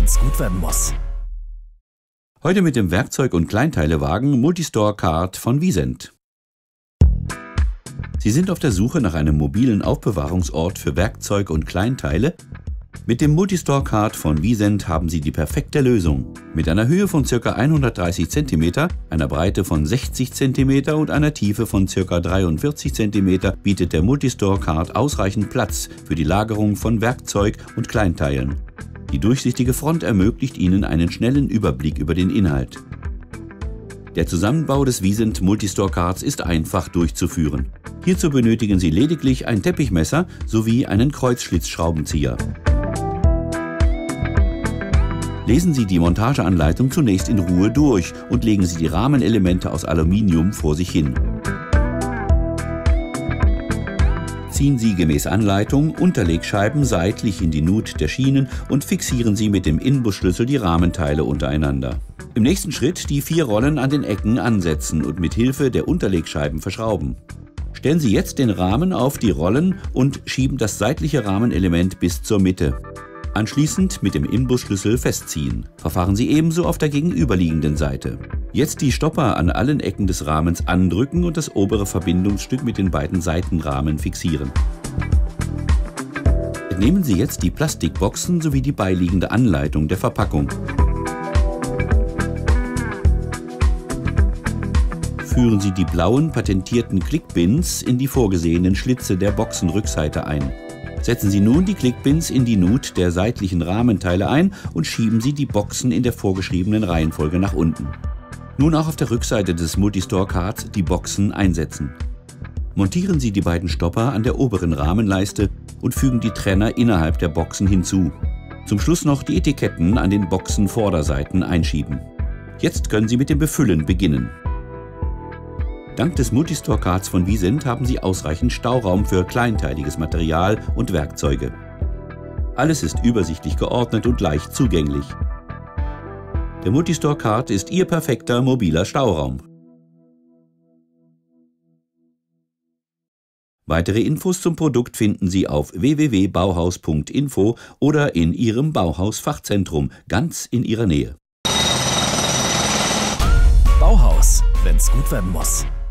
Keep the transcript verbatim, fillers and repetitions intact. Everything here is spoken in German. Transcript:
wenn's gut werden muss. Heute mit dem Werkzeug- und Kleinteilewagen Multistore Cart von Visent. Sie sind auf der Suche nach einem mobilen Aufbewahrungsort für Werkzeug und Kleinteile. Mit dem Multistore Cart von Visent haben Sie die perfekte Lösung. Mit einer Höhe von ca. hundertdreißig Zentimeter, einer Breite von sechzig Zentimeter und einer Tiefe von ca. dreiundvierzig Zentimeter bietet der Multistore Cart ausreichend Platz für die Lagerung von Werkzeug und Kleinteilen. Die durchsichtige Front ermöglicht Ihnen einen schnellen Überblick über den Inhalt. Der Zusammenbau des Visent Multistore Carts ist einfach durchzuführen. Hierzu benötigen Sie lediglich ein Teppichmesser sowie einen Kreuzschlitzschraubenzieher. Lesen Sie die Montageanleitung zunächst in Ruhe durch und legen Sie die Rahmenelemente aus Aluminium vor sich hin. Ziehen Sie gemäß Anleitung Unterlegscheiben seitlich in die Nut der Schienen und fixieren Sie mit dem Inbusschlüssel die Rahmenteile untereinander. Im nächsten Schritt die vier Rollen an den Ecken ansetzen und mit Hilfe der Unterlegscheiben verschrauben. Stellen Sie jetzt den Rahmen auf die Rollen und schieben das seitliche Rahmenelement bis zur Mitte. Anschließend mit dem Inbusschlüssel festziehen. Verfahren Sie ebenso auf der gegenüberliegenden Seite. Jetzt die Stopper an allen Ecken des Rahmens andrücken und das obere Verbindungsstück mit den beiden Seitenrahmen fixieren. Entnehmen Sie jetzt die Plastikboxen sowie die beiliegende Anleitung der Verpackung. Führen Sie die blauen patentierten Clickbins in die vorgesehenen Schlitze der Boxenrückseite ein. Setzen Sie nun die Clickbins in die Nut der seitlichen Rahmenteile ein und schieben Sie die Boxen in der vorgeschriebenen Reihenfolge nach unten. Nun auch auf der Rückseite des Multistore Carts die Boxen einsetzen. Montieren Sie die beiden Stopper an der oberen Rahmenleiste und fügen die Trenner innerhalb der Boxen hinzu. Zum Schluss noch die Etiketten an den Boxenvorderseiten einschieben. Jetzt können Sie mit dem Befüllen beginnen. Dank des Multistore Carts von Visent haben Sie ausreichend Stauraum für kleinteiliges Material und Werkzeuge. Alles ist übersichtlich geordnet und leicht zugänglich. Der Multistore Cart ist Ihr perfekter mobiler Stauraum. Weitere Infos zum Produkt finden Sie auf w w w punkt bauhaus punkt info oder in Ihrem Bauhaus-Fachzentrum ganz in Ihrer Nähe. Bauhaus, wenn's gut werden muss.